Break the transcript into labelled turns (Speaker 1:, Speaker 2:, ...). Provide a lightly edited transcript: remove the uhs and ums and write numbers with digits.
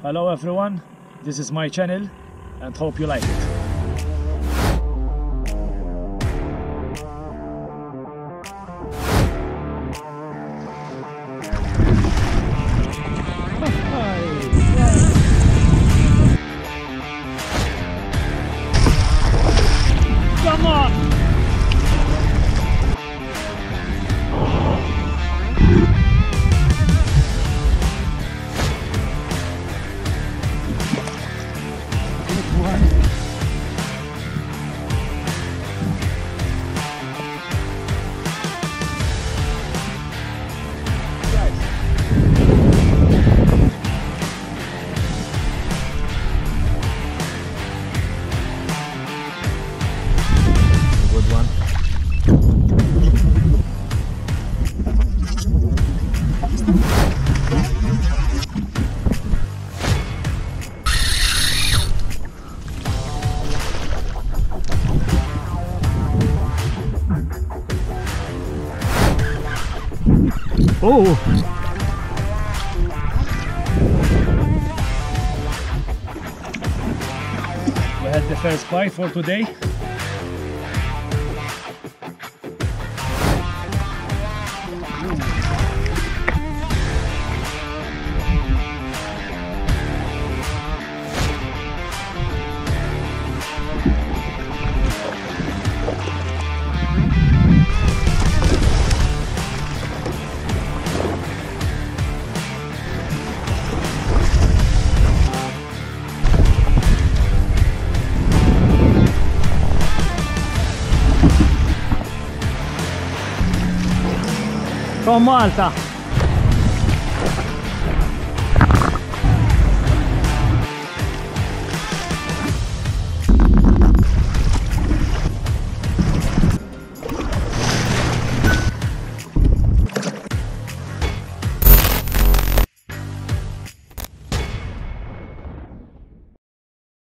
Speaker 1: Hello everyone, this is my channel and hope you like it. Come on! Oh! We had the first bite for today. From Malta.